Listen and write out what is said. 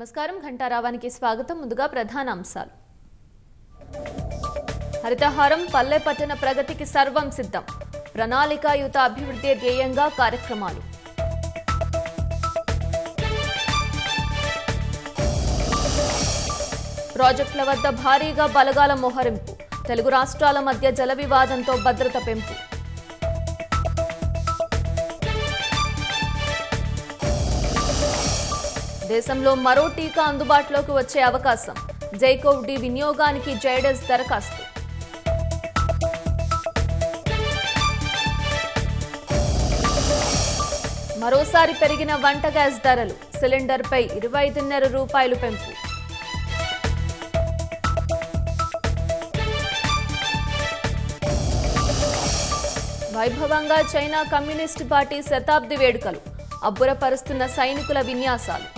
నమస్కారం ఘంటారావానికి స్వాగతం ముందుగా ప్రధాన అంశాలు హరితహారం పల్లె పట్టణ ప్రగతికి సర్వం సిద్ధం ప్రణాళికాయుత అభివృద్ధి ధ్యేయంగా కార్యక్రమాలు ప్రాజెక్టుల వద్ద భారీగా బలగాల మోహరింపు తెలుగు రాష్ట్రాల మధ్య జల వివాదంతో భద్రత పెంపు దేశంలో మరో టీకా అందుబాటులోకి వచ్చే అవకాశం జైకోవ్ డి వినియోగానికి జైడస్ దరఖాస్తు మరోసారి పెరిగిన వంట గ్యాస్ ధరలు సిలిండర్పై 25.5 రూపాయలు పెంపు వైభవంగా చైనా కమ్యూనిస్ట్ పార్టీ శతాబ్ది వేడుకలు అబ్బురపరుస్తున్న సైనికుల విన్యాసాలు